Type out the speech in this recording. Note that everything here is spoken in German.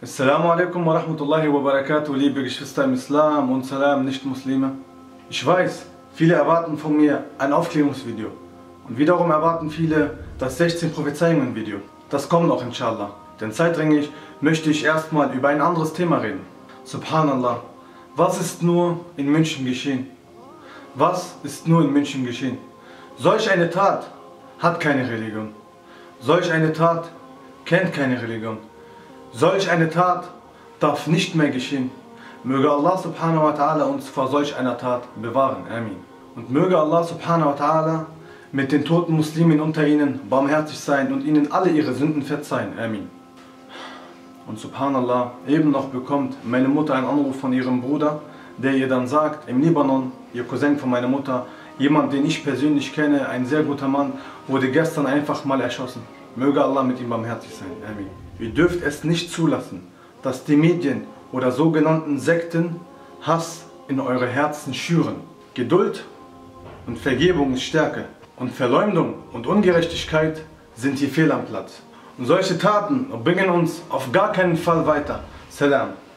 Assalamu alaikum wa rahmatullahi wa barakatuh, liebe Geschwister im Islam und Salam Nicht-Muslime. Ich weiß, viele erwarten von mir ein Aufklärungsvideo und wiederum erwarten viele das 16 Prophezeiungen Video. Das kommt noch inshallah, denn zeitdringlich möchte ich erstmal über ein anderes Thema reden. Subhanallah, was ist nur in München geschehen? Was ist nur in München geschehen? Solch eine Tat hat keine Religion. Solch eine Tat kennt keine Religion. Solch eine Tat darf nicht mehr geschehen. Möge Allah subhanahu wa ta'ala uns vor solch einer Tat bewahren. Amin. Und möge Allah subhanahu wa ta'ala mit den toten Muslimen unter ihnen barmherzig sein und ihnen alle ihre Sünden verzeihen. Amin. Und subhanallah, eben noch bekommt meine Mutter einen Anruf von ihrem Bruder, der ihr dann sagt, im Libanon, ihr Cousin von meiner Mutter, jemand, den ich persönlich kenne, ein sehr guter Mann, wurde gestern einfach mal erschossen. Möge Allah mit ihm barmherzig sein. Amin. Ihr dürft es nicht zulassen, dass die Medien oder sogenannten Sekten Hass in eure Herzen schüren. Geduld und Vergebung ist Stärke. Und Verleumdung und Ungerechtigkeit sind hier fehl am Platz. Und solche Taten bringen uns auf gar keinen Fall weiter. Salam.